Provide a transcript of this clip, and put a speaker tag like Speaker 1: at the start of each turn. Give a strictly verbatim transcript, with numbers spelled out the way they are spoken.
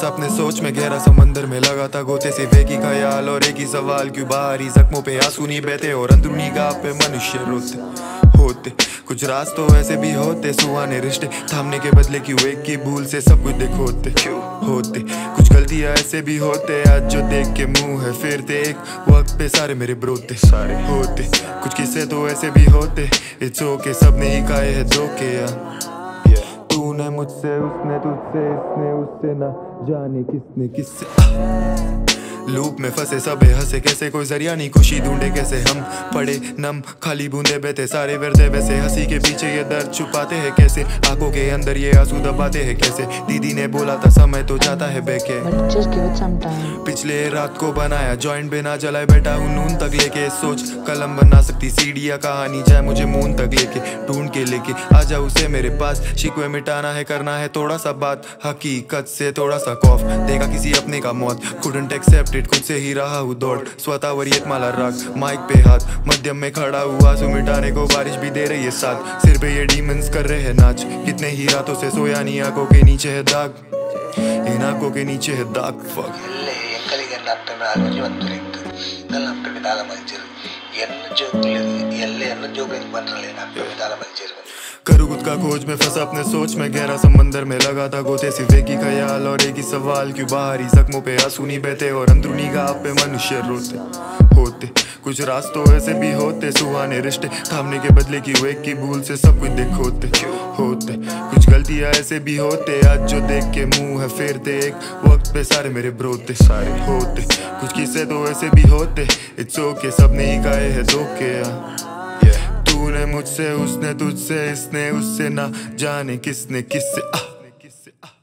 Speaker 1: फंसा अपने सोच में, गहरा समंदर में लगा था गोते, सिर्फ एक ही ख्याल और एक ही सवाल, क्यों बाहरी जख्मों पे आंसू नहीं बहते और अंदरूनी गाह पे मनुष्य रोते होते। कुछ राज तो ऐसे भी होते, सुहाने रिश्ते थामने के बदले क्यों एक की भूल से सब कुछ देखोते होते। कुछ गलतियां ऐसे भी होते, आज जो देख के मुंह है फेरते, एक वक्त पे सारे मेरे ब्रोते सारे होते। कुछ किस्से तो ऐसे भी होते, इट्स ओके सबने ही खाए है धोखे। तूने मुझसे, उसने तुझसे, इसने उससे, ना जाने किसने किससे। लूप में फंसे सबे हंसे कैसे, कोई जरिया नहीं खुशी ढूंढे कैसे, हम पड़े नम खाली बूंदे बहते सारे व्यर्थे वैसे, हंसी के पीछे ये दर्द छुपाते हैं कैसे, आंखों के अंदर ये आंसू दबाते हैं कैसे। दीदी ने बोला था समय तो जाता है बेके, पिछले रात को बनाया जॉइंट बिना जलाए बैठा हूँ नून तक लेके, सोच कलम बना सकती सीढ़ियाँ कहानी जाए मुझे मून तक लेके, ढूंढ के लेके आ जा उसे मेरे पास, शिकवे मिटाना है करना है थोड़ा सा बात, हकीकत से थोड़ा सा खौफ, देखा किसी अपने का मौत, couldn't accept it, खुद से ही रहा हूँ दौड़, स्वतः वरीयत माला राग, माइक पे हाथ मध्यम में खड़ा हुआ, आंसू मिटाने को बारिश भी दे रही है साथ, सिर पे ये डीमंस कर रहे हैं नाच, कितने ही रातों से सोया नहीं, आंखों के नीचे है दाग, इन आंखों के नीचे है दाग। फक करूँ खुद का खोज में फंसा अपने सोच में, गहरा समंदर में लगा था गोते, सिर्फ एक ही ख्याल और एक ही सवाल, क्यों बाहरी जख्मों पे आंसू नहीं बहते और अंदरूनी गाह पे मनुष्य रोते होते। कुछ राज तो ऐसे भी होते, सुहाने रिश्ते थामने के बदले क्यों एक की भूल से सब कुछ देखोते होते। कुछ गलतियां ऐसे भी होते, आज जो देख के मुंह है फेरते, एक वक्त पे सारे मेरे ब्रोते सारे होते। कुछ किस्से तो ऐसे भी होते, इट्स ओके सबने ही खाए है धोखे। तूने मुझसे, उसने तुझसे, इसने उससे, ना जाने किसने किससे।